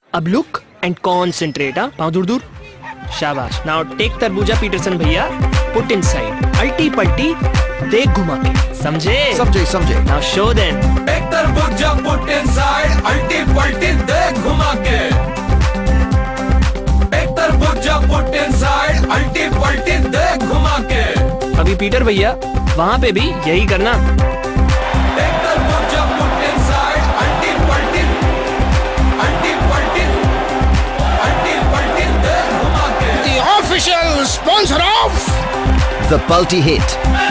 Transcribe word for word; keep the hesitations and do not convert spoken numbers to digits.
अब look and concentrate. हाँ, पाँव दूर दूर, शाबाश। नाउ टेक तरबूजा पीटरसन भैया, पुट इनसाइड, अल्टी पल्टी देख घुमा के, समझे? समझे समझे। Now show them. टेक तरबूजा पुट इनसाइड, अल्टी पल्टी देख घुमा के। टेक तरबूजा पुट इनसाइड, अल्टी पल्टी देख घुमा के। अभी पीटर भैया वहाँ पे भी यही करना। टेक तरबूजा पुट इनसाइड, अल्टी पल्टी, अल्टी पल्टी, अल्टी पल्टी देख घुमा के। The official sponsor of The Palti Hit.